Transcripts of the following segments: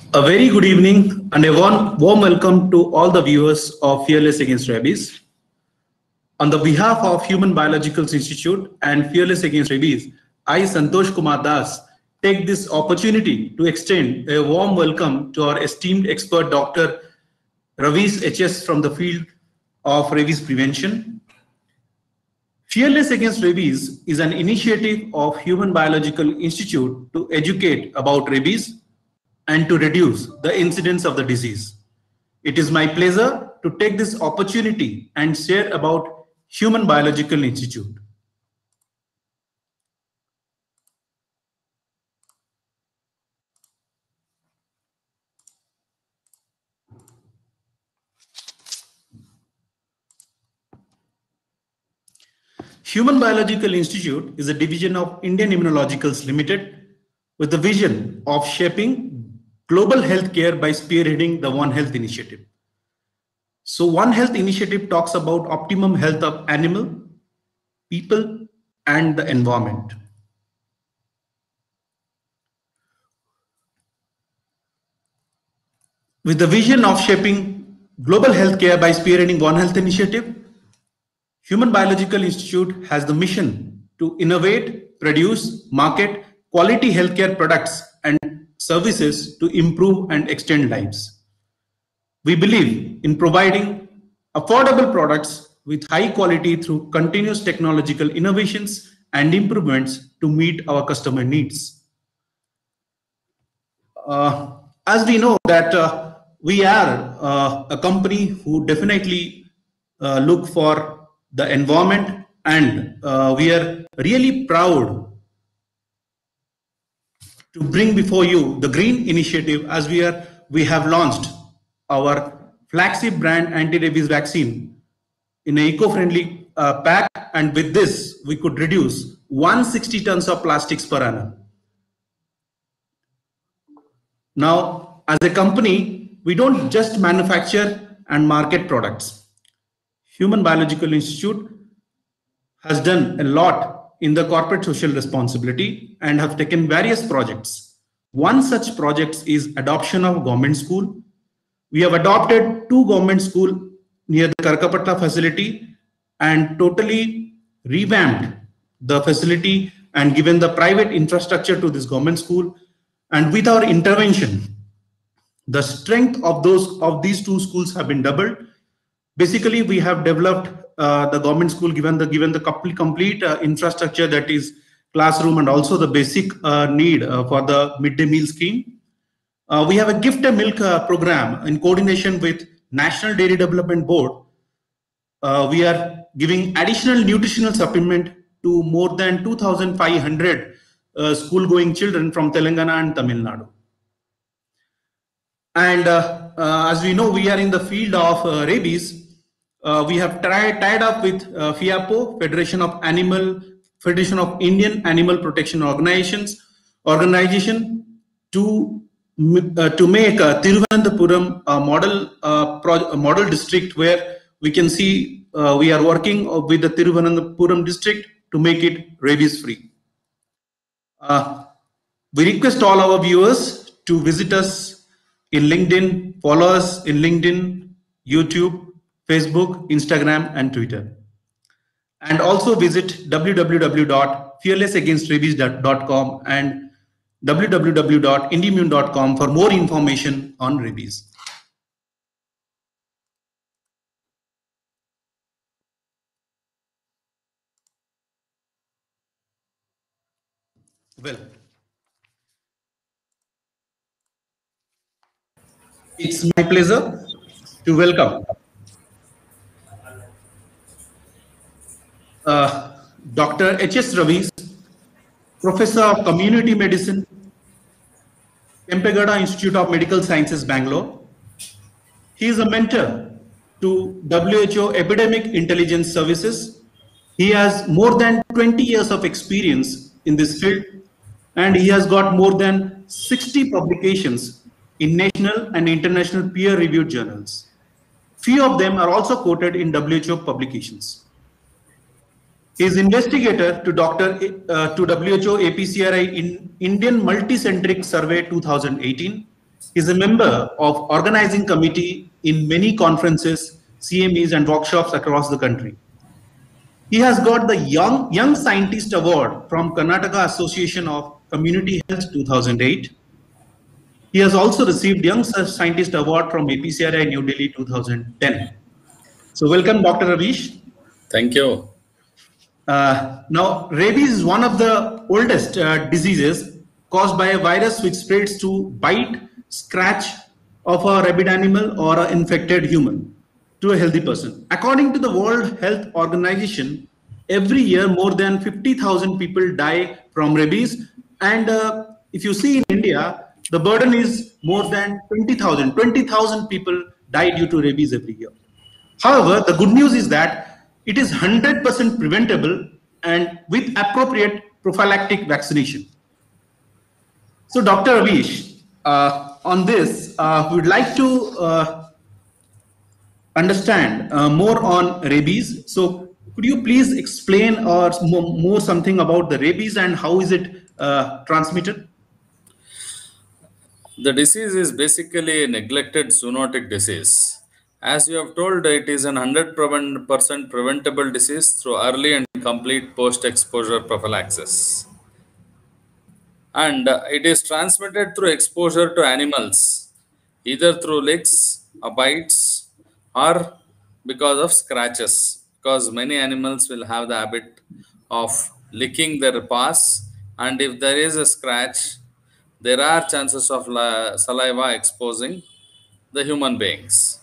A very good evening and a warm welcome to all the viewers of Fearless Against Rabies. On the behalf of Human Biological Institute and Fearless Against Rabies, I, Santosh Kumar Das, take this opportunity to extend a warm welcome to our esteemed expert, Dr. Ravis HS from the field of rabies prevention. Fearless Against Rabies is an initiative of Human Biological Institute to educate about rabies and to reduce the incidence of the disease. It is my pleasure to take this opportunity and share about Human Biological Institute. Human Biological Institute is a division of Indian Immunologicals Limited with the vision of shaping global healthcare by spearheading the One Health initiative. So One Health initiative talks about optimum health of animal, people, and the environment. With the vision of shaping global healthcare by spearheading One Health initiative, Human Biological Institute has the mission to innovate, produce, market quality healthcare products and services to improve and extend lives. We believe in providing affordable products with high quality through continuous technological innovations and improvements to meet our customer needs. As we know that we are a company who definitely look for the environment, and we are really proud to bring before you the Green Initiative, as we have launched our flagship brand anti-rabies vaccine in an eco-friendly pack, and with this we could reduce 160 tons of plastics per annum. Now, as a company, we don't just manufacture and market products. Human Biological Institute has done a lot in the corporate social responsibility and have taken various projects. One such project is adoption of government school. We have adopted 2 government schools near the Karkapatla facility and totally revamped the facility and given the private infrastructure to this government school. And with our intervention, the strength of these 2 schools have been doubled. Basically, we have developed the government school, given the complete infrastructure, that is classroom and also the basic need for the midday meal scheme. We have a gift a milk program in coordination with National Dairy Development Board. We are giving additional nutritional supplement to more than 2,500 school-going children from Telangana and Tamil Nadu. And as we know, we are in the field of rabies. We have tied up with FIAPO, Federation of Indian Animal Protection Organization, to make Thiruvananthapuram a model district, where we can see we are working with the Thiruvananthapuram district to make it rabies free. We request all our viewers to visit us in LinkedIn, follow us in LinkedIn, YouTube, Facebook, Instagram, and Twitter. And also visit www.fearlessagainstrabies.com and www.indimmune.com for more information on rabies. Well, it's my pleasure to welcome Dr. H.S. Ravis, Professor of Community Medicine, Kempegowda Institute of Medical Sciences, Bangalore. He is a mentor to WHO Epidemic Intelligence Services. He has more than 20 years of experience in this field, and he has got more than 60 publications in national and international peer-reviewed journals. Few of them are also quoted in WHO publications. He is investigator to WHO APCRI in Indian Multicentric Survey 2018. He's a member of organizing committee in many conferences, CMEs, and workshops across the country. He has got the Young Scientist Award from Karnataka Association of Community Health 2008. He has also received Young Scientist Award from APCRI New Delhi 2010. So welcome, Dr. Ravish. Thank you. Now, rabies is one of the oldest diseases caused by a virus which spreads to bite, scratch of a rabid animal or an infected human to a healthy person. According to the World Health Organization, every year more than 50,000 people die from rabies. And if you see in India, the burden is more than 20,000. 20,000 people die due to rabies every year. However, the good news is that it is 100% preventable and with appropriate prophylactic vaccination. So, Dr. Ravish, on this, we would like to understand more on rabies. So, could you please explain or more something about the rabies and how is it transmitted? The disease is basically a neglected zoonotic disease. As you have told, it is an 100% preventable disease through early and complete post-exposure prophylaxis. And it is transmitted through exposure to animals, either through licks or bites or because of scratches. Because many animals will have the habit of licking their paws, and if there is a scratch, there are chances of saliva exposing the human beings.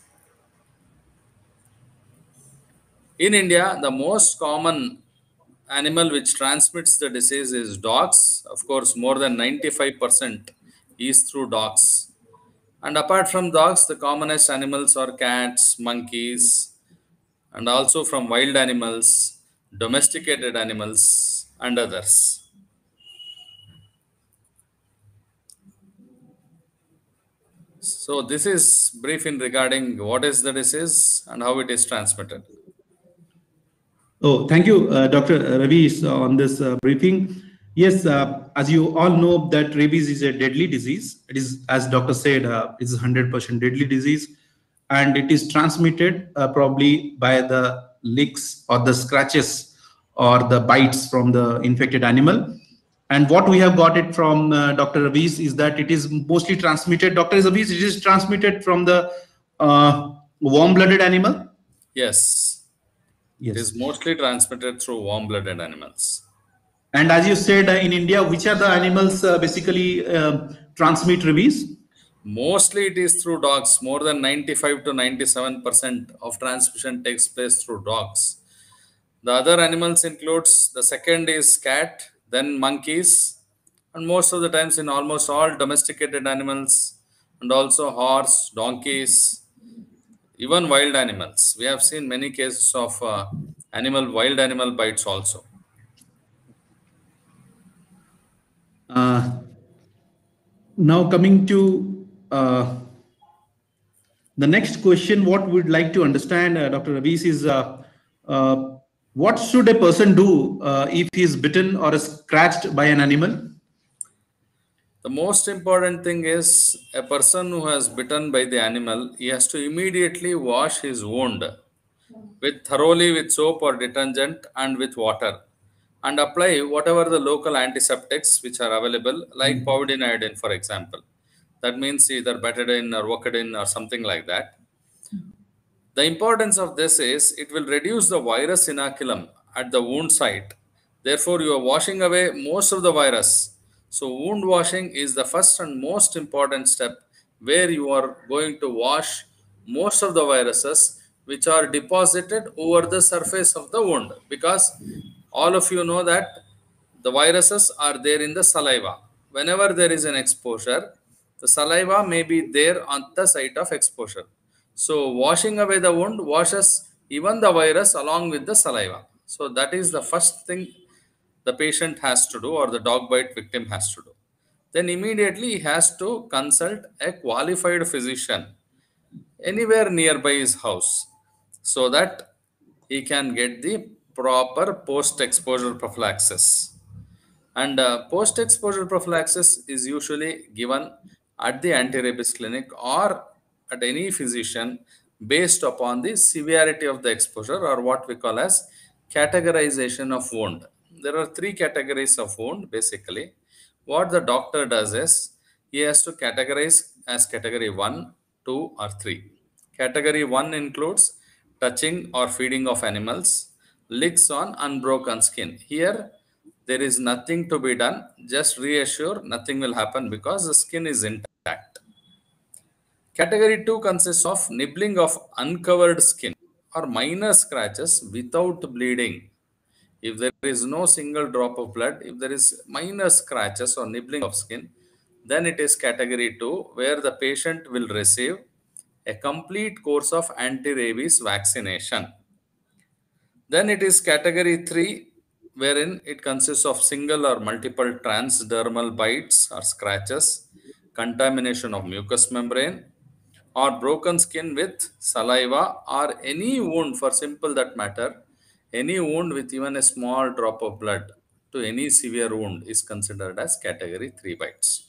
In India, the most common animal which transmits the disease is dogs. Of course, more than 95% is through dogs. And apart from dogs, the commonest animals are cats, monkeys, and also from wild animals, domesticated animals, and others. So this is brief in regarding what is the disease and how it is transmitted. Oh, thank you, Dr. Ravi, on this briefing. Yes, as you all know, that rabies is a deadly disease. It is, as doctor said, it's a 100% deadly disease, and it is transmitted probably by the licks or the scratches or the bites from the infected animal. And what we have got it from Dr. Ravi's is that it is mostly transmitted. Dr. Ravi's, it is transmitted from the warm-blooded animal. Yes. Yes. It is mostly transmitted through warm-blooded animals. And as you said, in India, which are the animals basically transmit rabies? Mostly it is through dogs. More than 95 to 97% of transmission takes place through dogs. The other animals includes, the second is cat, then monkeys, and most of the times in almost all domesticated animals, and also horse, donkeys, even wild animals. We have seen many cases of wild animal bites also. Now coming to the next question, what we'd like to understand, Dr. Ravis, is what should a person do if he is bitten or is scratched by an animal? The most important thing is a person who has bitten by the animal, he has to immediately wash his wound thoroughly with soap or detergent and with water, and apply whatever the local antiseptics which are available, like povidone iodine, for example. That means either betadine or Vocodine or something like that. The importance of this is it will reduce the virus inoculum at the wound site. Therefore, you are washing away most of the virus. So, wound washing is the first and most important step where you are going to wash most of the viruses which are deposited over the surface of the wound, because all of you know that the viruses are there in the saliva. Whenever there is an exposure, the saliva may be there on the site of exposure. So washing away the wound washes even the virus along with the saliva. So that is the first thing the patient has to do, or the dog bite victim has to do. Then immediately he has to consult a qualified physician anywhere nearby his house, so that he can get the proper post-exposure prophylaxis. And post-exposure prophylaxis is usually given at the anti-rabies clinic or at any physician based upon the severity of the exposure, or what we call as categorization of wound. There are three categories of wound basically. What the doctor does is he has to categorize as category 1, 2 or 3. Category 1 includes touching or feeding of animals, licks on unbroken skin. Here there is nothing to be done. Just reassure, nothing will happen because the skin is intact. Category 2 consists of nibbling of uncovered skin or minor scratches without bleeding. If there is no single drop of blood, if there is minor scratches or nibbling of skin, then it is category 2, where the patient will receive a complete course of anti-rabies vaccination. Then it is category 3, wherein it consists of single or multiple transdermal bites or scratches, contamination of mucous membrane, or broken skin with saliva, or any wound, for simple that matter, any wound with even a small drop of blood to any severe wound is considered as category 3 bites.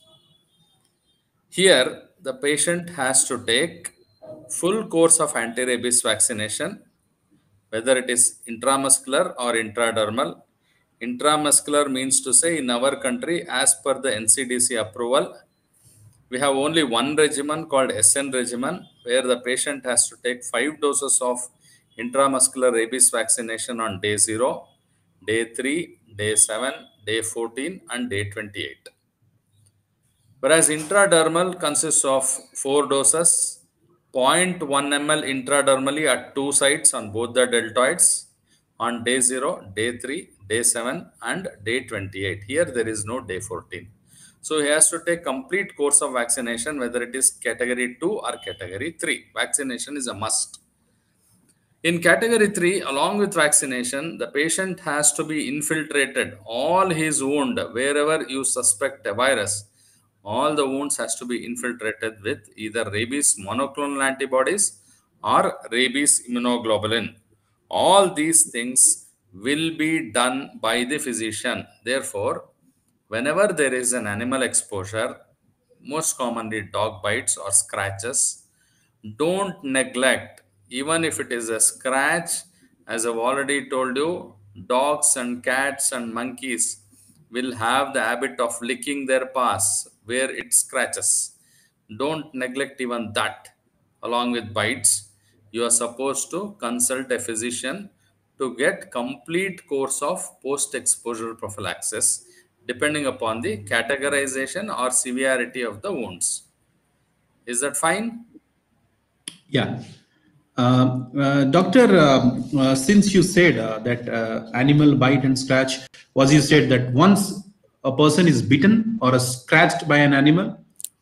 Here, the patient has to take full course of anti-rabies vaccination, whether it is intramuscular or intradermal. Intramuscular means to say, in our country, as per the NCDC approval, we have only one regimen called SN regimen, where the patient has to take 5 doses of intramuscular rabies vaccination on day 0, day 3, day 7, day 14 and day 28. Whereas intradermal consists of 4 doses, 0.1 ml intradermally at 2 sites on both the deltoids on day 0, day 3, day 7 and day 28. Here there is no day 14. So he has to take complete course of vaccination, whether it is category 2 or category 3. Vaccination is a must. In category 3, along with vaccination, the patient has to be infiltrated. All his wound, wherever you suspect a virus, all the wounds has to be infiltrated with either rabies monoclonal antibodies or rabies immunoglobulin. All these things will be done by the physician. Therefore, whenever there is an animal exposure, most commonly dog bites or scratches, don't neglect, even if it is a scratch. As I've already told you, dogs and cats and monkeys will have the habit of licking their paws where it scratches. Don't neglect even that. Along with bites, you are supposed to consult a physician to get complete course of post-exposure prophylaxis, depending upon the categorization or severity of the wounds. Is that fine? Yeah. Doctor, since you said that animal bite and scratch, was you said that once a person is bitten or scratched by an animal,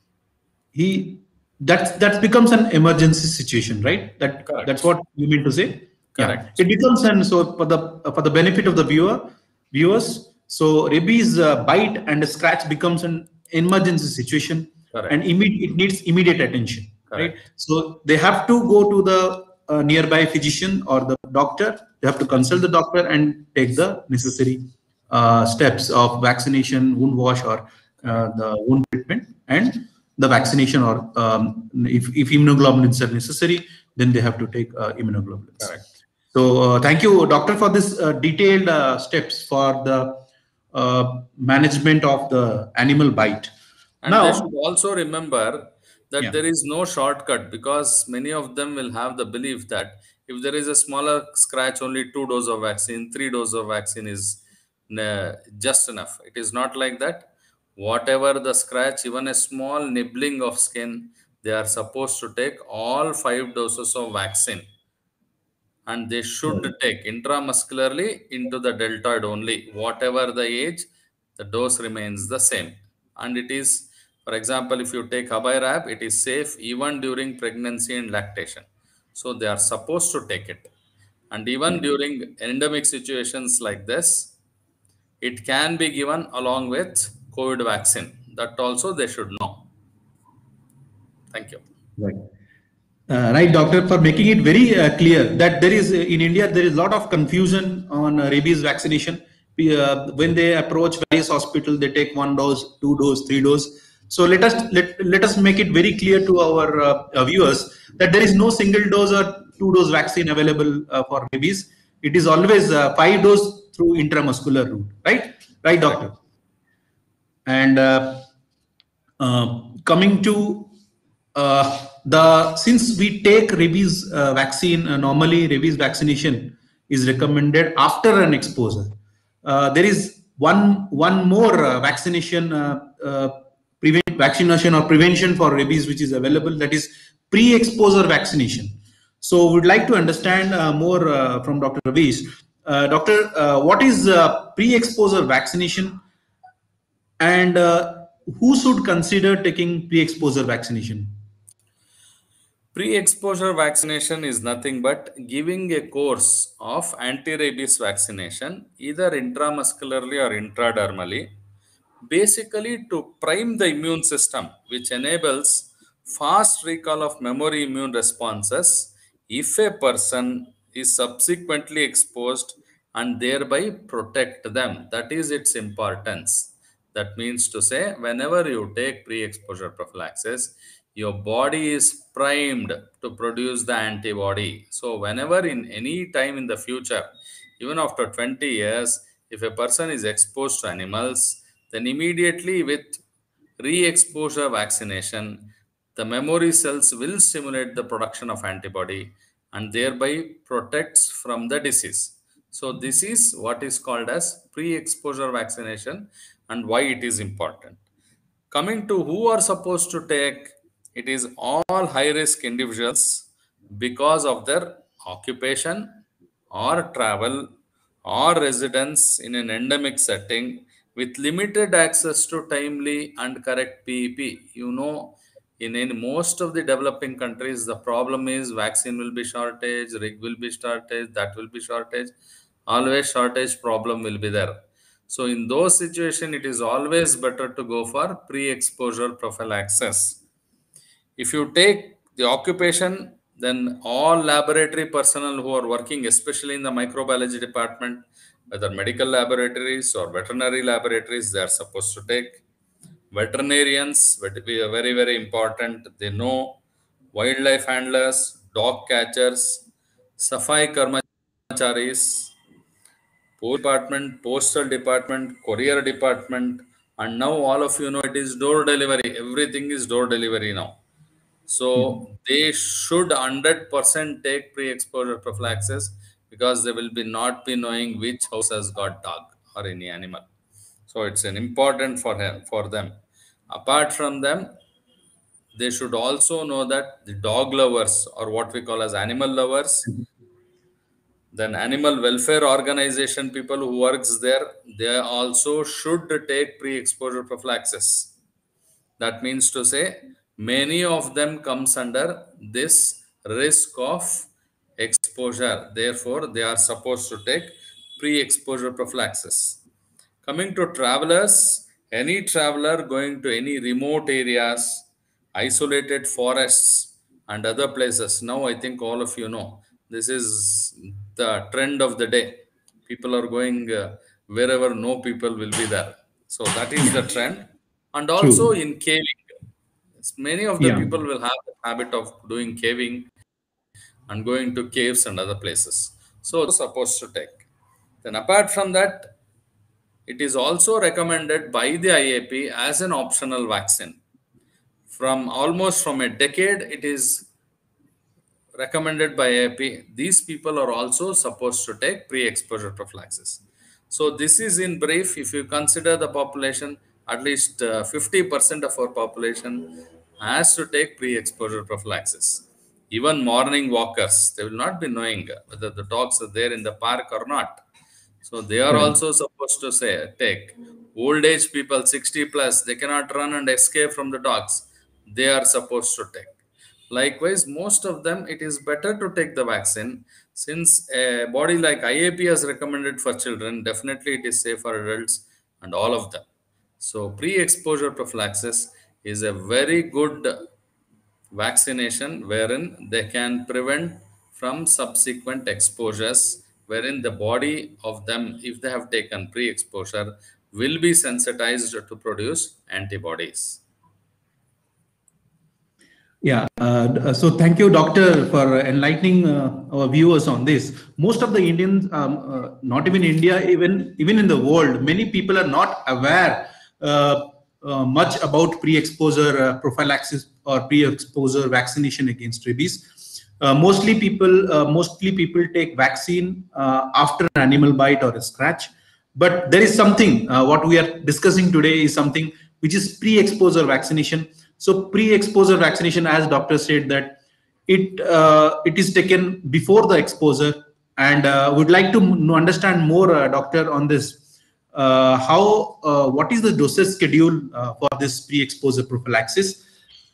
that becomes an emergency situation, right? Correct. That's what you mean to say. Correct. Yeah. It becomes, and so for the benefit of the viewers, so rabies bite and scratch becomes an emergency situation. Correct. And it needs immediate attention. Correct. Right? So they have to go to the nearby physician or the doctor. They have to consult the doctor and take the necessary steps of vaccination, wound wash, or the wound treatment, and the vaccination, or if immunoglobulins are necessary, then they have to take immunoglobulins. Correct. So thank you, doctor, for this detailed steps for the management of the animal bite. And now, they should also remember that there is no shortcut, because many of them will have the belief that if there is a smaller scratch, only 2 doses of vaccine, 3 doses of vaccine is just enough. It is not like that. Whatever the scratch, even a small nibbling of skin, they are supposed to take all 5 doses of vaccine. And they should take intramuscularly into the deltoid only. Whatever the age, the dose remains the same. And it is, for example, if you take Abirab, it is safe even during pregnancy and lactation. So they are supposed to take it. And even during endemic situations like this, it can be given along with COVID vaccine. That also they should know. Thank you. Right. Right, doctor, for making it very clear that there is in India, there is a lot of confusion on rabies vaccination. When they approach various hospitals, they take 1 dose, 2 dose, 3 dose. So let us make it very clear to our viewers that there is no single dose or two dose vaccine available for rabies. It is always 5 dose through intramuscular route, right? Right, doctor. And coming to the since we take rabies vaccine, normally rabies vaccination is recommended after an exposure. There is one more vaccination vaccination or prevention for rabies which is available, that is pre-exposure vaccination. So we'd like to understand more from Dr. Ravish. Doctor, what is pre-exposure vaccination, and who should consider taking pre-exposure vaccination? Pre-exposure vaccination is nothing but giving a course of anti-rabies vaccination either intramuscularly or intradermally, basically to prime the immune system, which enables fast recall of memory immune responses if a person is subsequently exposed, and thereby protect them. That is its importance. That means to say, whenever you take pre-exposure prophylaxis, your body is primed to produce the antibody. So whenever in any time in the future, even after 20 years, if a person is exposed to animals, then immediately with re-exposure vaccination, the memory cells will stimulate the production of antibody and thereby protects from the disease. So this is what is called as pre-exposure vaccination and why it is important. Coming to who are supposed to take, it is all high-risk individuals because of their occupation or travel or residence in an endemic setting with limited access to timely and correct PEP. You know, in most of the developing countries, the problem is vaccine will be shortage, rig will be shortage, that will be shortage, always shortage problem will be there. So in those situations, it is always better to go for pre-exposure prophylaxis. If you take the occupation, then all laboratory personnel who are working, especially in the microbiology department, whether medical laboratories or veterinary laboratories, they are supposed to take. Veterinarians, very, very important. They know wildlife handlers, dog catchers, Safai Karmacharis, Post department, postal department, courier department, and now all of you know it is door delivery. Everything is door delivery now. So they should 100% take pre-exposure prophylaxis because they will be not be knowing which house has got dog or any animal. So it's an important for them. Apart from them, they should also know that the dog lovers, or what we call as animal lovers, then animal welfare organization people who works there, they also should take pre-exposure prophylaxis. That means to say, many of them comes under this risk of exposure. Therefore, they are supposed to take pre-exposure prophylaxis. Coming to travelers, any traveler going to any remote areas, isolated forests, and other places. Now, I think all of you know this is the trend of the day. People are going wherever no people will be there. So, that is the trend. And also True. in caving, many of the Yeah. people will have the habit of doing caving and going to caves and other places. So, supposed to take. Then, apart from that, it is also recommended by the IAP as an optional vaccine. From almost from a decade, it is recommended by IAP. These people are also supposed to take pre-exposure prophylaxis. So this is in brief. If you consider the population, at least 50% of our population has to take pre-exposure prophylaxis. Even morning walkers, they will not be knowing whether the dogs are there in the park or not. So they are Correct. also supposed to say, take. Old age people, 60 plus, they cannot run and escape from the dogs. They are supposed to take. Likewise, most of them, it is better to take the vaccine since a body like IAP has recommended for children, definitely it is safe for adults and all of them. So pre-exposure prophylaxis is a very good vaccination wherein they can prevent from subsequent exposures, wherein the body of them, if they have taken pre-exposure, will be sensitized to produce antibodies. Yeah. So thank you, doctor, for enlightening our viewers on this. Most of the Indians, not even India, even in the world, many people are not aware much about pre-exposure prophylaxis or pre-exposure vaccination against rabies. Mostly people take vaccine after an animal bite or a scratch. But there is something, what we are discussing today is something which is pre-exposure vaccination. So pre-exposure vaccination, as doctor said, that it is taken before the exposure, and would like to understand more, doctor, on this. How what is the dosage schedule for this pre-exposure prophylaxis?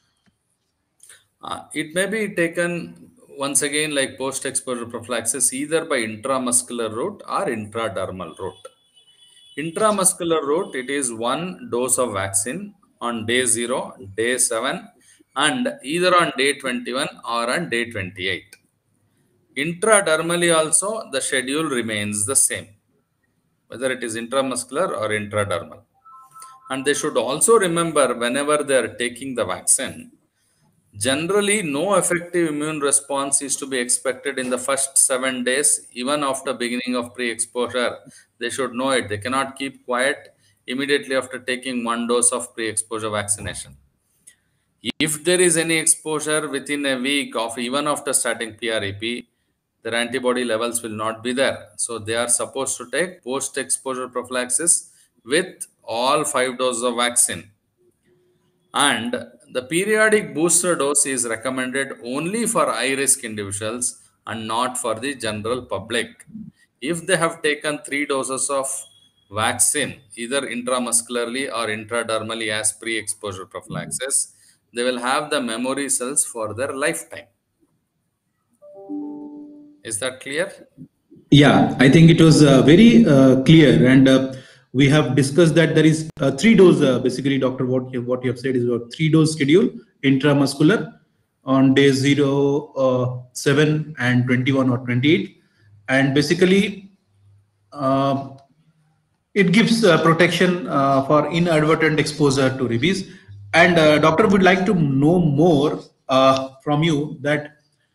It may be taken once again like post-exposure prophylaxis either by intramuscular route or intradermal route. Intramuscular route, it is one dose of vaccine on day 0, day 7, and either on day 21 or on day 28. Intradermally also, the schedule remains the same, whether it is intramuscular or intradermal. And they should also remember whenever they are taking the vaccine, generally no effective immune response is to be expected in the first 7 days, even after beginning of pre-exposure. They should know it. They cannot keep quiet immediately after taking one dose of pre-exposure vaccination. If there is any exposure within a week of even after starting PREP, their antibody levels will not be there. So they are supposed to take post-exposure prophylaxis with all 5 doses of vaccine. And the periodic booster dose is recommended only for high-risk individuals and not for the general public. If they have taken 3 doses of vaccine, either intramuscularly or intradermally as pre-exposure prophylaxis, they will have the memory cells for their lifetime. Is that clear? Yeah, I think it was very clear, and we have discussed that there is 3 dose. Basically, doctor, what you have said is about 3 dose schedule intramuscular on day 0, 7, and 21 or 28, and basically uh, it gives protection for inadvertent exposure to rabies. And doctor would like to know more from you that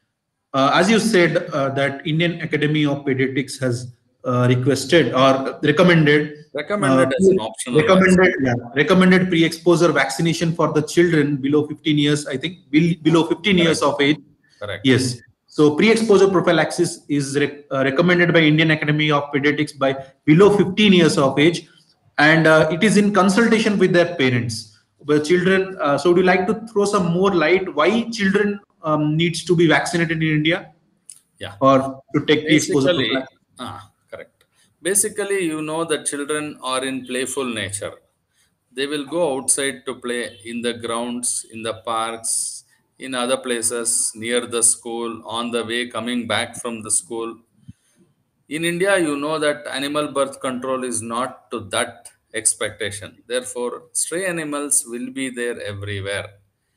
as you said, that Indian Academy of Pediatrics has requested or Recommended as an optional vaccine. recommended pre-exposure vaccination for the children below 15 years. I think below 15 years Correct. of age. Correct. Yes. So pre-exposure prophylaxis is recommended by Indian Academy of Pediatrics by below 15 years of age, and it is in consultation with their parents. The children. So, would you like to throw some more light why children needs to be vaccinated in India Yeah. or to take pre-exposure Basically, prophylaxis? correct. Basically, you know that children are in playful nature. They will go outside to play in the grounds, in the parks, in other places near the school, on the way coming back from the school. In India, you know that animal birth control is not to that expectation. Therefore, stray animals will be there everywhere.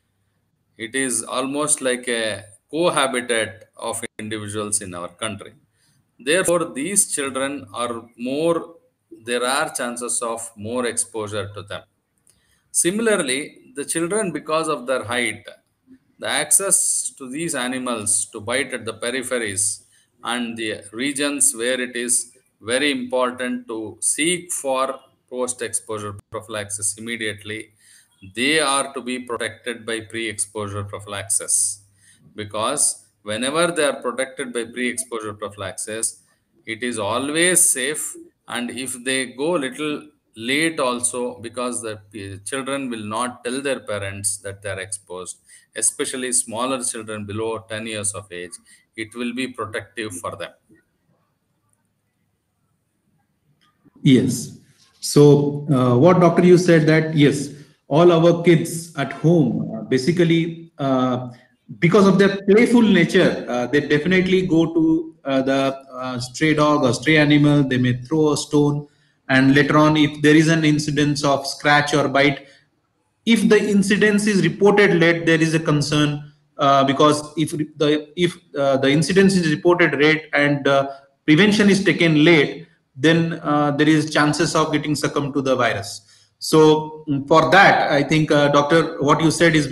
It is almost like a cohabitat of individuals in our country. Therefore, these children are more, there are chances of more exposure to them. Similarly, the children, because of their height, the access to these animals to bite at the peripheries and the regions where it is very important to seek for post exposure prophylaxis immediately, they are to be protected by pre exposure prophylaxis. Because whenever they are protected by pre exposure prophylaxis, it is always safe. And if they go little late also, because the children will not tell their parents that they are exposed, especially smaller children below 10 years of age, it will be protective for them. Yes. So, what doctor you said that yes, all our kids at home basically because of their playful nature, they definitely go to the stray dog or stray animal. They may throw a stone, and later on, if there is an incidence of scratch or bite, if the incidence is reported late, there is a concern because if the incidence is reported late and prevention is taken late, then there is chances of getting succumb to the virus. So for that, I think doctor, what you said is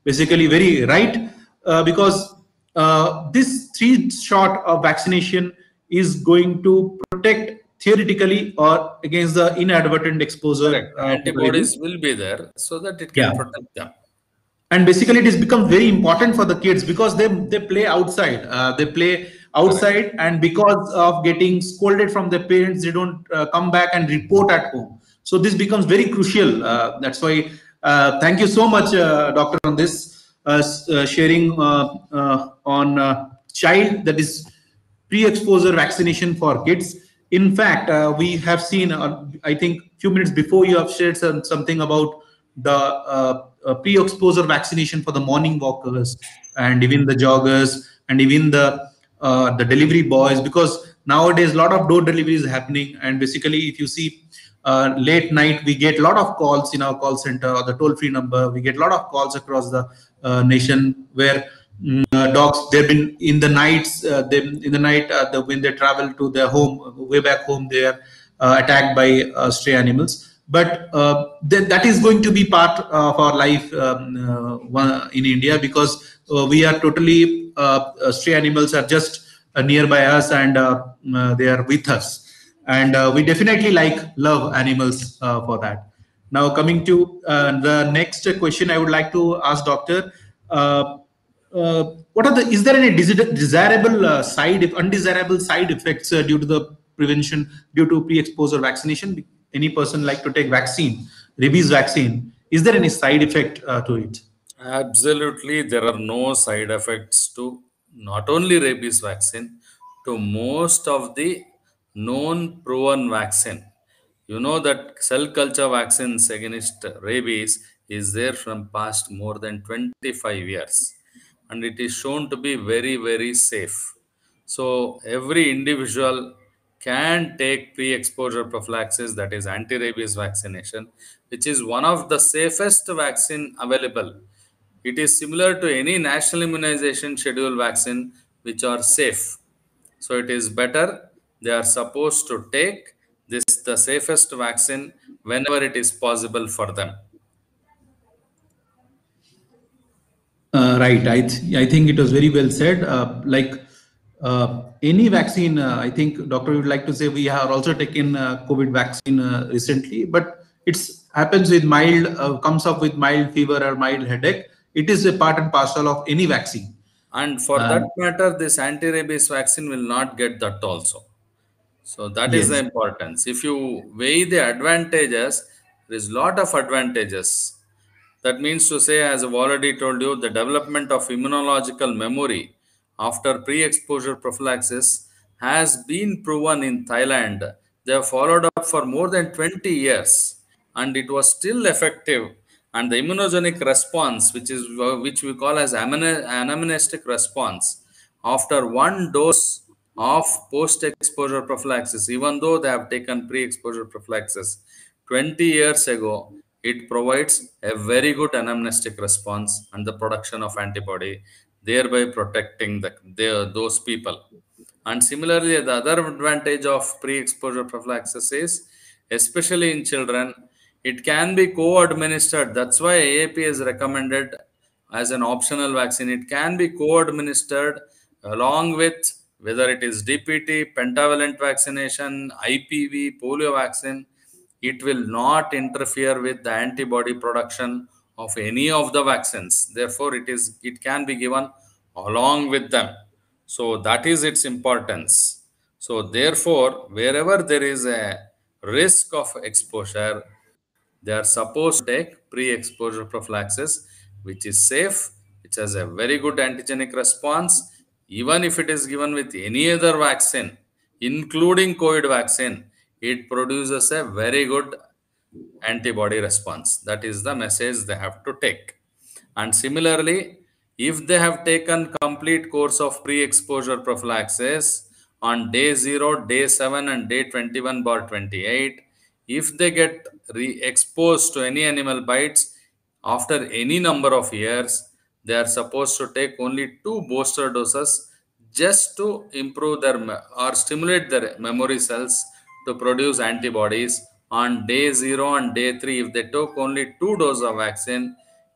basically very right, because this 3 shot of vaccination is going to protect theoretically or against the inadvertent exposure Correct. for the Antibodies rabies. will be there so that it can Yeah. protect them. And basically it has become very important for the kids because they play outside, they play Correct. outside, and because of getting scolded from their parents, they don't come back and report at home. So this becomes very crucial. That's why thank you so much, doctor, on this sharing on child, that is pre-exposure vaccination for kids. In fact, we have seen, I think, few minutes before you have shared something about the pre-exposure vaccination for the morning walkers and even the joggers and even the delivery boys, because nowadays a lot of door deliveries happening, and basically if you see late night, we get a lot of calls in our call center or the toll free number. We get a lot of calls across the nation where dogs, they've been in the nights, when they travel to their home, way back home, they are attacked by stray animals. But that is going to be part of our life in India, because we are totally stray animals are just nearby us, and they are with us, and we definitely love animals for that. Now, coming to the next question, I would like to ask doctor, what are the is there any desirable undesirable side effects due to the prevention, due to pre-exposure vaccination? Any person like to take vaccine, rabies vaccine, is there any side effect to it? Absolutely, there are no side effects to not only rabies vaccine, to most of the known proven vaccine. You know that cell culture vaccines against rabies is there from past more than 25 years, and it is shown to be very, very safe. So every individual can take pre-exposure prophylaxis, that is anti-rabies vaccination, which is one of the safest vaccine available. It is similar to any national immunization schedule vaccine, which are safe. So it is better they are supposed to take this the safest vaccine whenever it is possible for them. Right. I think it was very well said. Any vaccine, I think doctor would like to say we have also taken COVID vaccine recently, but it's happens with mild, comes up with mild fever or mild headache. It is a part and parcel of any vaccine. And for that matter, this anti-rabies vaccine will not get that also. So that is the Yes. importance. If you weigh the advantages, there is lot of advantages. That means to say, as I've already told you, the development of immunological memory after pre-exposure prophylaxis has been proven in Thailand. They have followed up for more than 20 years, and it was still effective. And the immunogenic response, which we call as anamnestic response, after one dose of post-exposure prophylaxis, even though they have taken pre-exposure prophylaxis 20 years ago, it provides a very good anamnestic response and the production of antibody, thereby protecting those people. And similarly, the other advantage of pre-exposure prophylaxis is, especially in children, it can be co-administered. That's why AAP is recommended as an optional vaccine. It can be co-administered along with whether it is DPT, pentavalent vaccination, IPV, polio vaccine. It will not interfere with the antibody production of any of the vaccines. Therefore, it can be given along with them. So that is its importance. So therefore, wherever there is a risk of exposure, they are supposed to take pre-exposure prophylaxis, which is safe, which has a very good antigenic response. Even if it is given with any other vaccine, including COVID vaccine, it produces a very good antibody response. That is the message they have to take. And similarly, if they have taken complete course of pre-exposure prophylaxis on day 0, day 7 and day 21 bar 28, if they get re-exposed to any animal bites after any number of years, they are supposed to take only 2 booster doses just to improve their or stimulate their memory cells to produce antibodies. On day 0 and day 3, if they took only 2 doses of vaccine,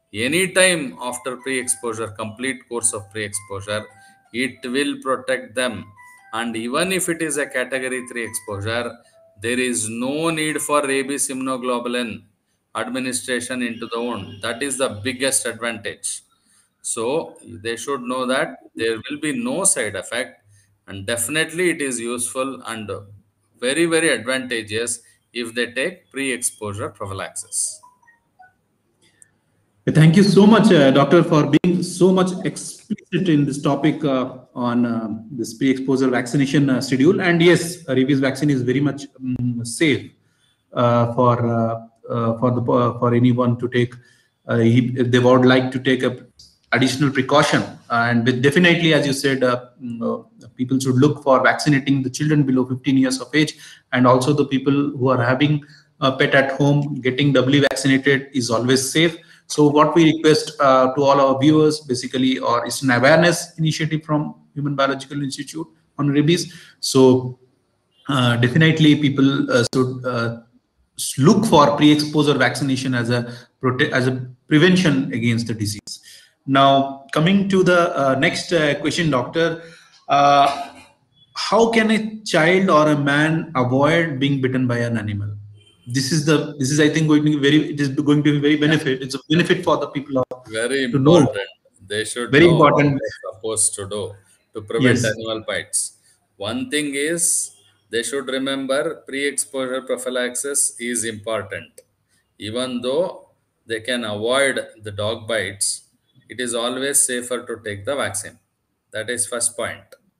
Anytime after pre-exposure, complete course of pre-exposure, it will protect them. And even if it is a category 3 exposure, there is no need for rabies immunoglobulin administration into the wound. That is the biggest advantage. So they should know that there will be no side effect, and definitely it is useful and very, very advantageous if they take pre-exposure prophylaxis. Thank you so much, Doctor, for being so much explicit in this topic on this pre-exposure vaccination schedule. And yes, rabies vaccine is very much safe for anyone to take. If they would like to take a additional precaution, and definitely, as you said, people should look for vaccinating the children below 15 years of age, and also the people who are having a pet at home. Getting doubly vaccinated is always safe. So what we request to all our viewers basically, or it's an awareness initiative from Human Biological Institute on rabies. So definitely people should look for pre-exposure vaccination as a prevention against the disease. Now, coming to the next question, doctor, how can a child or a man avoid being bitten by an animal? This is I think going to be very, it is going to be very benefit. It's a benefit for the people Very to know. important. They should Very know what important. they're supposed to do to prevent Yes. animal bites. One thing is they should remember pre-exposure prophylaxis is important. Even though they can avoid the dog bites, it is always safer to take the vaccine. That is first point.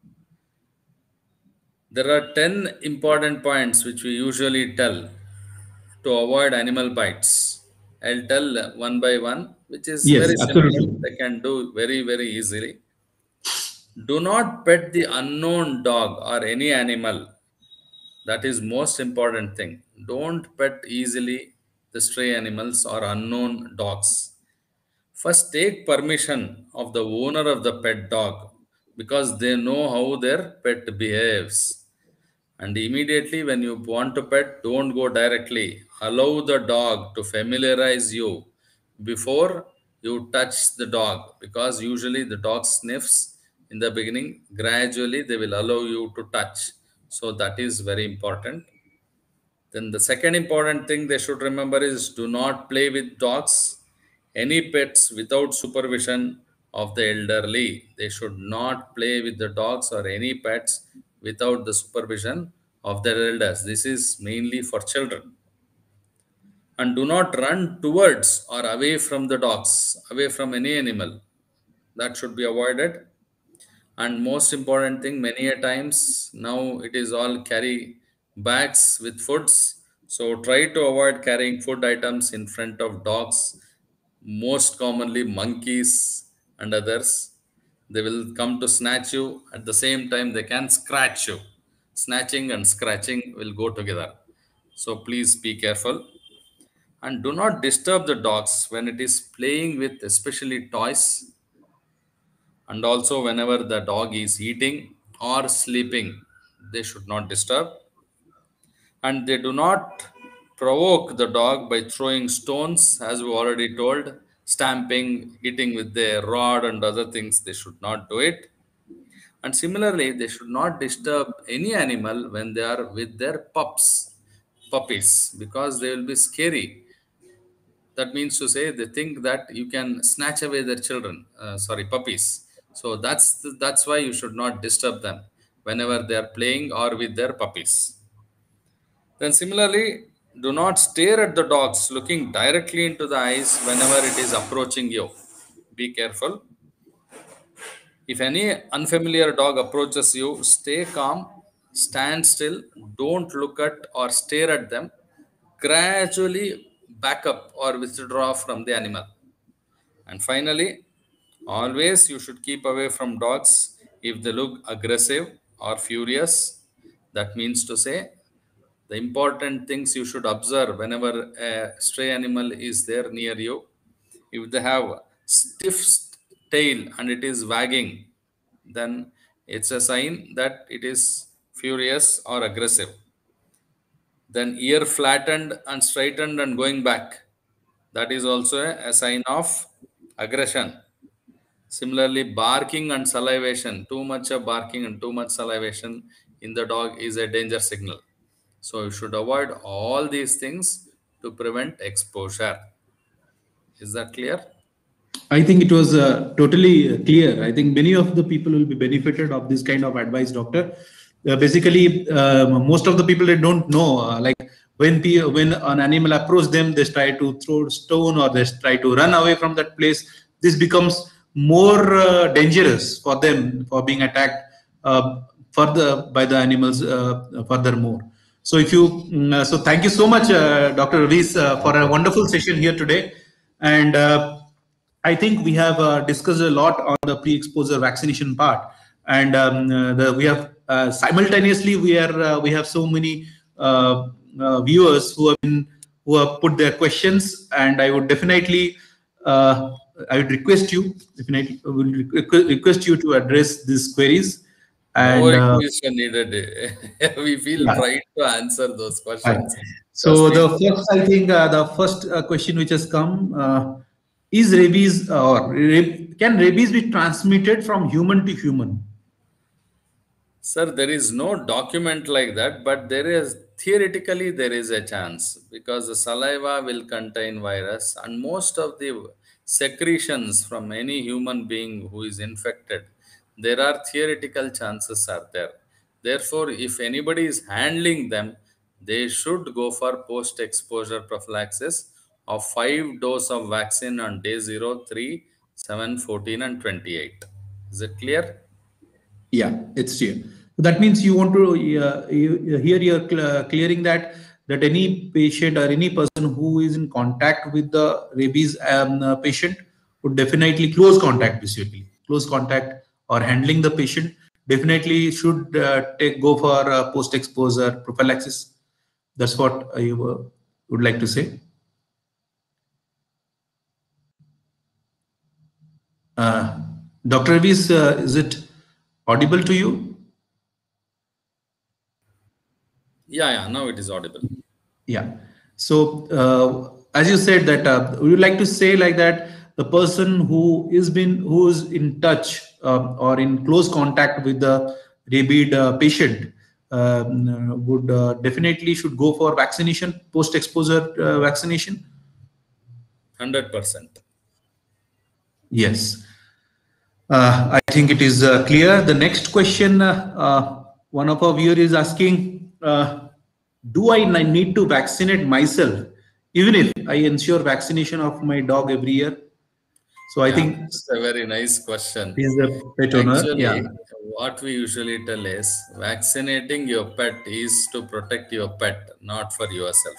There are 10 important points which we usually tell to avoid animal bites. I'll tell one by one, which is Yes, very simple. absolutely. They can do very, very easily. Do not pet the unknown dog or any animal. That is most important thing. Don't pet easily the stray animals or unknown dogs. First, take permission of the owner of the pet dog because they know how their pet behaves. And immediately, when you want to pet, don't go directly. Allow the dog to familiarize you before you touch the dog because usually the dog sniffs in the beginning. Gradually, they will allow you to touch. So, that is very important. Then, the second important thing they should remember is do not play with dogs, any pets without supervision of the elderly. They should not play with the dogs or any pets without the supervision of their elders. This is mainly for children. And do not run towards or away from the dogs, away from any animal. That should be avoided. And most important thing, many a times now it is all carry bags with foods. So try to avoid carrying food items in front of dogs, most commonly monkeys and others. They will come to snatch you. At the same time, they can scratch you. Snatching and scratching will go together. So please be careful. And do not disturb the dogs when it is playing with especially toys, and also whenever the dog is eating or sleeping, they should not disturb. And they do not provoke the dog by throwing stones, as we already told, stamping, hitting with their rod and other things. They should not do it. And similarly, they should not disturb any animal when they are with their puppies, because they will be scary. That means to say they think that you can snatch away their children, puppies. So that's why you should not disturb them whenever they are playing or with their puppies. Then similarly, do not stare at the dogs looking directly into the eyes whenever it is approaching you. Be careful. If any unfamiliar dog approaches you, stay calm, stand still, don't look at or stare at them. Gradually back up or withdraw from the animal. And finally, always you should keep away from dogs if they look aggressive or furious. That means to say, the important things you should observe whenever a stray animal is there near you. If they have stiff tail and it is wagging, then it's a sign that it is furious or aggressive. Then ear flattened and straightened and going back, That is also a sign of aggression. Similarly, barking and salivation, too much of barking and too much salivation in the dog is a danger signal. So you should avoid all these things to prevent exposure. Is that clear? I think it was totally clear. I think many of the people will be benefited of this kind of advice, doctor. Basically, most of the people they don't know. Like when an animal approach them, they try to throw stone or they try to run away from that place. This becomes more dangerous for them for being attacked further by the animals furthermore. So if you so thank you so much, Dr. Ravis, for a wonderful session here today, and. I think we have discussed a lot on the pre-exposure vaccination part, and we have simultaneously we have so many viewers who have put their questions, and I would definitely I would request you definitely will request you to address these queries. No And request needed. We feel yeah. pride to answer those Right. questions. So Trust me. the first, I think, the first question which has come is rabies can rabies be transmitted from human to human? Sir, there is no document like that, but there is theoretically there is a chance because the saliva will contain virus and most of the secretions from any human being who is infected, there are theoretical chances are there. Therefore, if anybody is handling them, they should go for post-exposure prophylaxis of 5 doses of vaccine on day 0, 3, 7, 14, and 28. Is it clear? Yeah, it's clear. That means you want to here you're clearing that any patient or any person who is in contact with the rabies patient would definitely close contact, basically close contact or handling the patient definitely should go for post exposure prophylaxis. That's what I would like to say. Dr. Ravis, is it audible to you? Yeah, now it is audible. Yeah. So, as you said that, would you like to say like that the person who is in touch or in close contact with the rabid patient would definitely should go for vaccination, post-exposure vaccination? 100%. Yes. I think it is clear. The next question, one of our viewers is asking, do I need to vaccinate myself even if I ensure vaccination of my dog every year? So I Yeah, think it's a very nice question. he's a pet owner. Yeah. Actually, what we usually tell is vaccinating your pet is to protect your pet, not for yourself.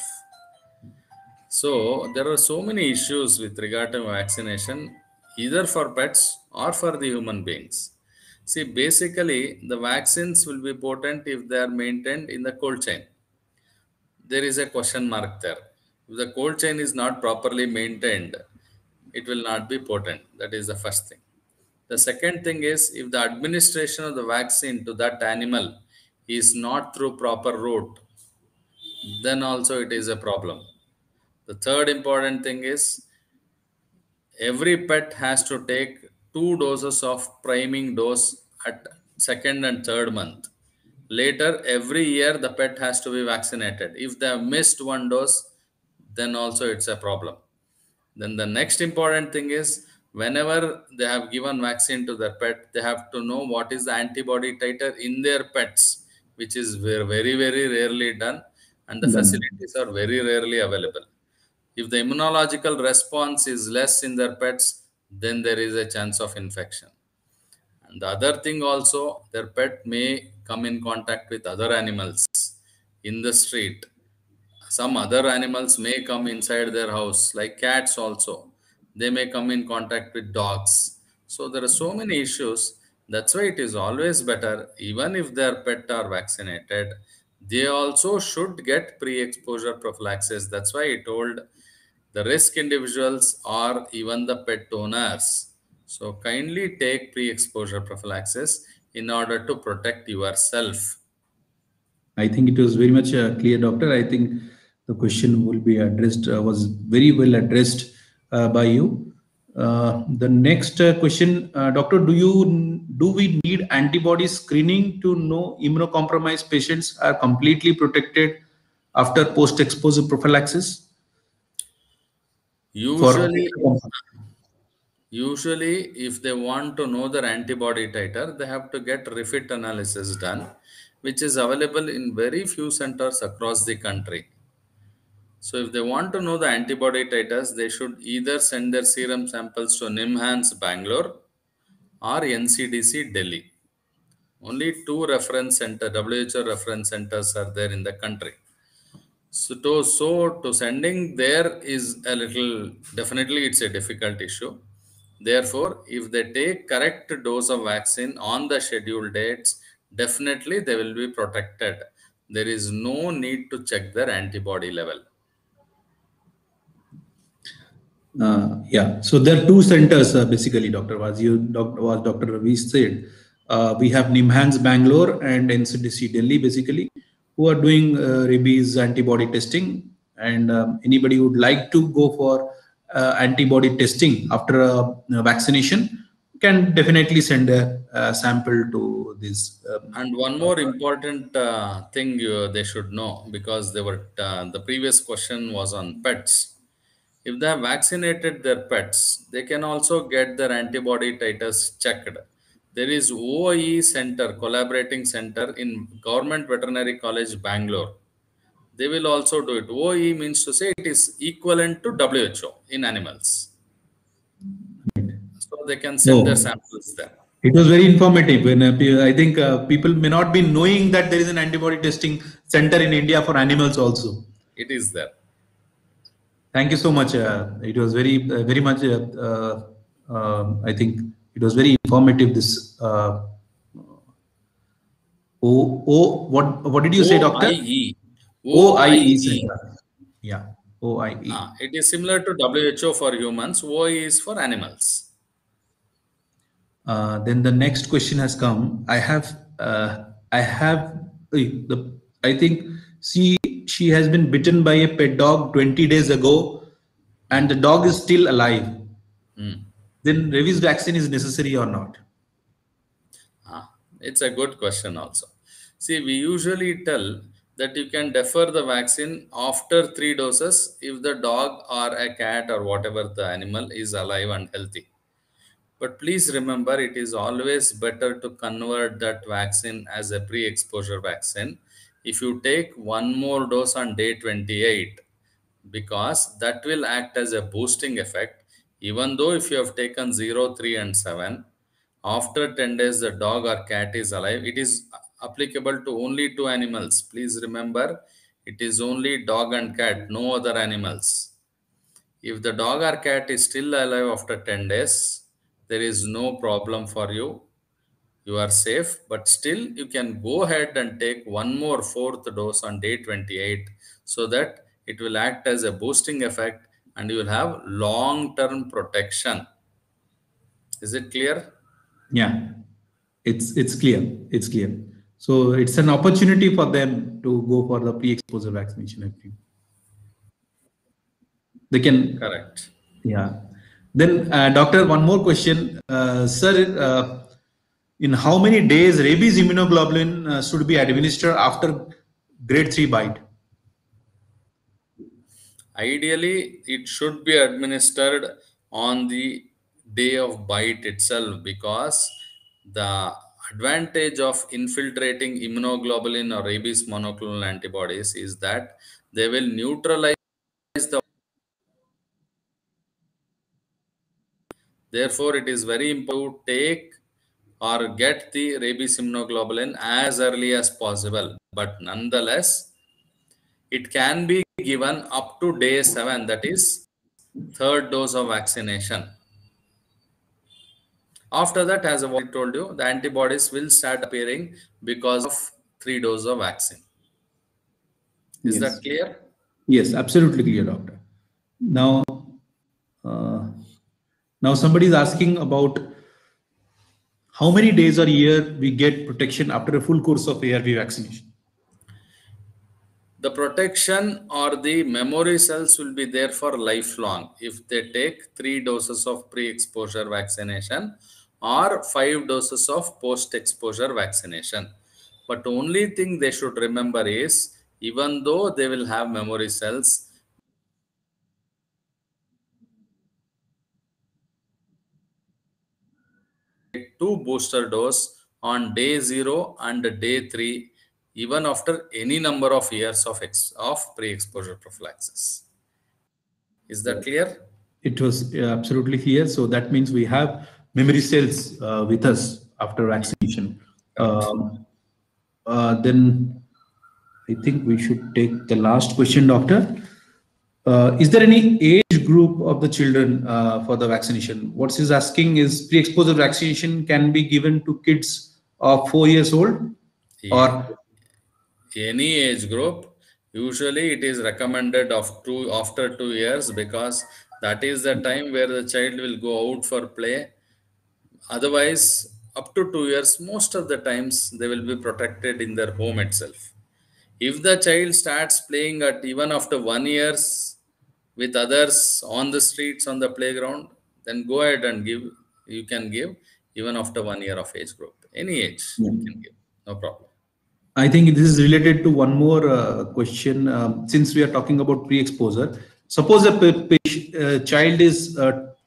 So, there are so many issues with regard to vaccination, either for pets or for the human beings. See, basically, the vaccines will be potent if they are maintained in the cold chain. There is a question mark there. If the cold chain is not properly maintained, it will not be potent. That is the first thing. The second thing is if the administration of the vaccine to that animal is not through proper route, then also it is a problem. The third important thing is every pet has to take 2 doses of priming dose at second and third month. Later, every year the pet has to be vaccinated. If they have missed 1 dose, then also it's a problem. Then the next important thing is whenever they have given vaccine to their pet, they have to know what is the antibody titer in their pets, which is very, very rarely done, and the Done. facilities are very rarely available. If the immunological response is less in their pets, then there is a chance of infection. And the other thing also, their pet may come in contact with other animals in the street. Some other animals may come inside their house, like cats also. They may come in contact with dogs. So there are so many issues. That's why it is always better, even if their pet are vaccinated, they also should get pre-exposure prophylaxis. That's why I told the risk individuals or even the pet owners. So kindly take pre-exposure prophylaxis in order to protect yourself. I think it was very much clear, doctor. I think the question will be addressed, was very well addressed by you. The next question, doctor, do we need antibody screening to know immunocompromised patients are completely protected after post-exposure prophylaxis? Usually, if they want to know their antibody titer, they have to get refit analysis done, which is available in very few centers across the country. So if they want to know the antibody titers, they should either send their serum samples to NIMHANS Bangalore or NCDC Delhi. Only two reference center, WHO reference centers are there in the country. So to sending there is a little, definitely it's a difficult issue. Therefore, if they take correct dose of vaccine on the scheduled dates, definitely they will be protected. There is no need to check their antibody level. Yeah, so there are two centers basically, Dr. Dr. Ravi said. We have NIMHANS Bangalore and NCDC Delhi basically, who are doing rabies antibody testing. And anybody who would like to go for antibody testing after vaccination can definitely send a sample to this. And one more important thing they should know, because the previous question was on pets. If they have vaccinated their pets, they can also get their antibody titers checked. There is OIE Center, Collaborating Center in Government Veterinary College, Bangalore. They will also do it. OIE means to say it is equivalent to WHO in animals. So they can send their samples there. It was very informative. And I think people may not be knowing that there is an antibody testing center in India for animals also. It is there. Thank you so much. It was very much, I think it was very informative. This, what did you say, doctor? OIE center. Yeah, OIE. It is similar to WHO for humans. OIE is for animals. Then the next question has come. I think she has been bitten by a pet dog 20 days ago, and the dog is still alive. Then rabies vaccine is necessary or not? It's a good question also. See, we usually tell that you can defer the vaccine after 3 doses if the dog or a cat or whatever the animal is alive and healthy. But please remember, it is always better to convert that vaccine as a pre-exposure vaccine if you take one more dose on day 28, because that will act as a boosting effect. Even though if you have taken 0, 3 and 7, after 10 days the dog or cat is alive, it is applicable to only 2 animals. Please remember, it is only dog and cat, no other animals. If the dog or cat is still alive after 10 days, there is no problem for you. You are safe, but still you can go ahead and take one more 4th dose on day 28, so that it will act as a boosting effect and you will have long-term protection. Is it clear? Yeah, it's clear. It's clear. So it's an opportunity for them to go for the pre-exposure vaccination, I think. They can. Correct. Yeah. Then, doctor, one more question. Sir, in how many days rabies immunoglobulin should be administered after grade 3 bite? Ideally, it should be administered on the day of bite itself, because the advantage of infiltrating immunoglobulin or rabies monoclonal antibodies is that they will neutralize the. Therefore, it is very important to take or get the rabies immunoglobulin as early as possible. But nonetheless, it can be given up to day 7, that is 3rd dose of vaccination. After that, as I told you, the antibodies will start appearing because of 3 doses of vaccine. Is that clear? Yes, absolutely clear, doctor. Now somebody is asking about how many days or year we get protection after a full course of ARV vaccination. the protection or the memory cells will be there for lifelong if they take 3 doses of pre-exposure vaccination or 5 doses of post-exposure vaccination. But only thing they should remember is, even though they will have memory cells, take 2 booster dose on day 0 and day 3, even after any number of years of pre-exposure prophylaxis. Is that clear? It was absolutely clear. So that means we have memory cells with us after vaccination. Then I think we should take the last question, doctor. Is there any age group of the children for the vaccination? What he's asking is pre-exposure vaccination can be given to kids of 4 years old or any age group. Usually it is recommended after 2 years, because that is the time where the child will go out for play. Otherwise, up to 2 years, most of the times they will be protected in their home itself. If the child starts playing at even after 1 years with others on the streets, on the playground, then go ahead and give. You can give even after 1 year of age group. Any age you can give, no problem. I think this is related to one more question. Since we are talking about pre-exposure, suppose a child is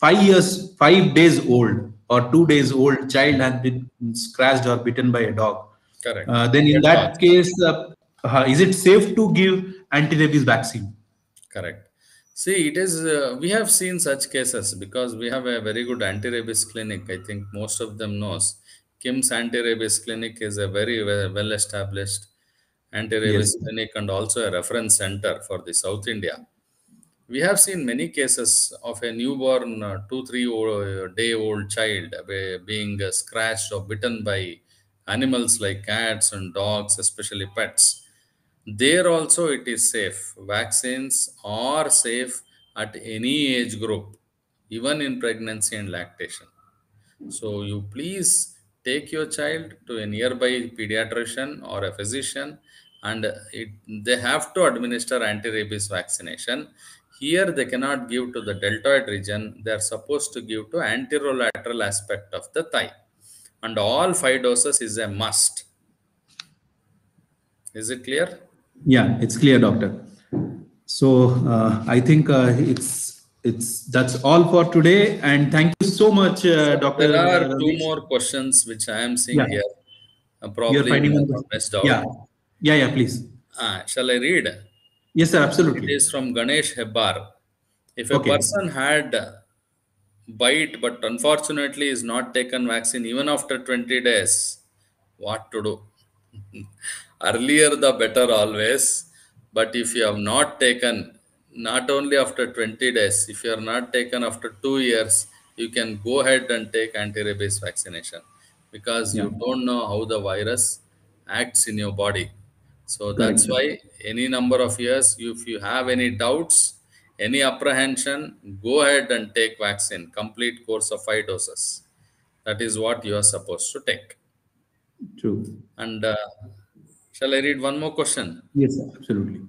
5 days old or 2 days old, child has been scratched or bitten by a dog. Correct. Then in that case, is it safe to give anti-rabies vaccine? Correct. See, it is. We have seen such cases because we have a very good anti-rabies clinic. I think most of them knows. KIMS anti-rabies clinic is a very well-established anti-rabies clinic and also a reference center for the South India. We have seen many cases of a newborn 2-3 day old child being scratched or bitten by animals like cats and dogs, especially pets. There also it is safe. Vaccines are safe at any age group, even in pregnancy and lactation. So you please take your child to a nearby pediatrician or a physician, and they have to administer anti-rabies vaccination. Here they cannot give to the deltoid region. They are supposed to give to anterolateral aspect of the thigh. And all 5 doses is a must. Is it clear? Yeah, it's clear, doctor. So I think that's all for today, and thank you so much, Doctor. There are 2 more questions which I am seeing here. Probably you're finding missed out. Yeah, please. Shall I read? Yes, sir, absolutely. It is from Ganesh Hebbar. If a person had bite but unfortunately is not taken vaccine even after 20 days, what to do? Earlier the better always. But if you have not taken, not only after 20 days, if you are not taken after 2 years, you can go ahead and take anti-rabies vaccination, because you don't know how the virus acts in your body. So that's why any number of years, if you have any doubts, any apprehension, go ahead and take vaccine, complete course of 5 doses. That is what you are supposed to take. True. And shall I read one more question? Yes, absolutely.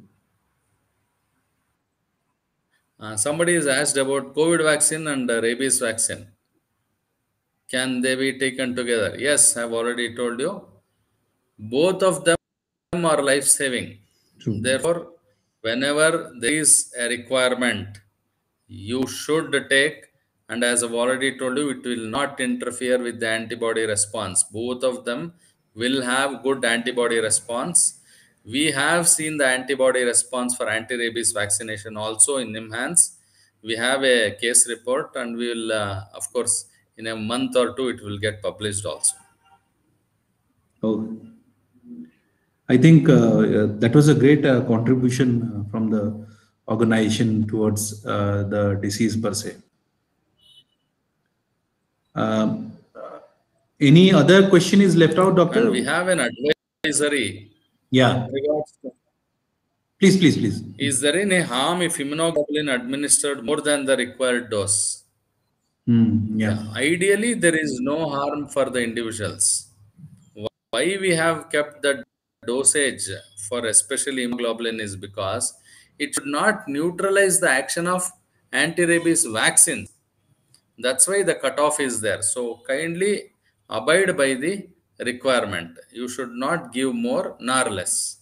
Somebody is asked about COVID vaccine and rabies vaccine. Can they be taken together? Yes, I've already told you. Both of them are life-saving. Therefore, whenever there is a requirement, you should take. And as I've already told you, it will not interfere with the antibody response. Both of them will have good antibody response. We have seen the antibody response for anti-rabies vaccination also in NIMHANS. We have a case report, and we will, of course, in a month or 2, it will get published also. Oh, I think that was a great contribution from the organization towards the disease per se. Any other question is left out, doctor? And we have an advisory. Yeah. Please. Is there any harm if immunoglobulin administered more than the required dose? Ideally, there is no harm for the individuals. Why we have kept that dosage for especially immunoglobulin is because it should not neutralize the action of anti-rabies vaccines. That's why the cutoff is there. So kindly abide by the requirement. You should not give more nor less.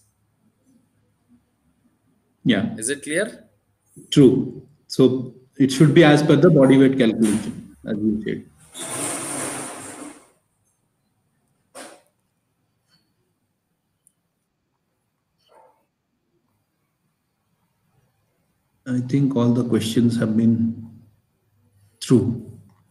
Yeah, Is it clear? true. So it should be as per the body weight calculation, as you said. I think all the questions have been through.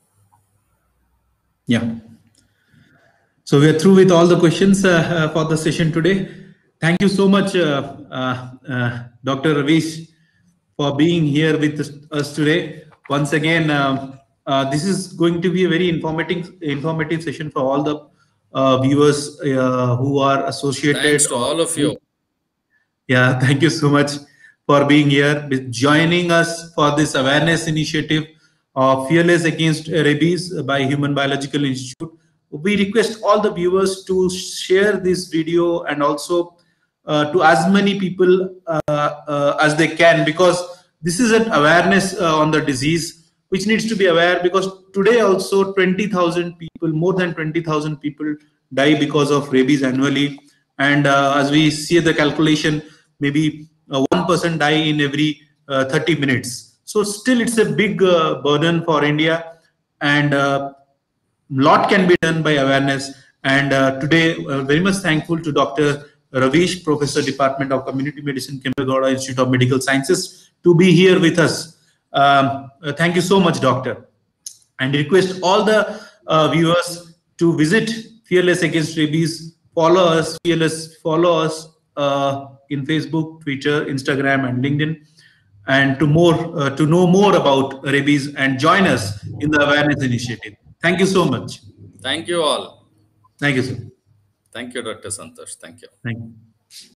Yeah. So we are through with all the questions for the session today. Thank you so much, Dr. Ravish, for being here with us today. Once again, this is going to be a very informative session for all the viewers who are associated. Thanks to all of you. Yeah, thank you so much for being here, joining us for this awareness initiative of Fearless Against Rabies by Human Biological Institute. We request all the viewers to share this video and also to as many people as they can, because this is an awareness on the disease which needs to be aware, because today also 20,000 people, more than 20,000 people die because of rabies annually. And as we see the calculation, maybe 1% die in every 30 minutes. So still it's a big burden for India, and lot can be done by awareness. And today, very much thankful to Dr. Ravish, Professor, Department of Community Medicine, Kempegowda Institute of Medical Sciences, to be here with us. Thank you so much, Doctor. And request all the viewers to visit Fearless Against Rabies. Follow us, Fearless. Follow us in Facebook, Twitter, Instagram, and LinkedIn. And to know more about rabies, and join us in the awareness initiative. Thank you so much. Thank you all. Thank you, sir. Thank you, Dr. Santosh. Thank you. Thank you.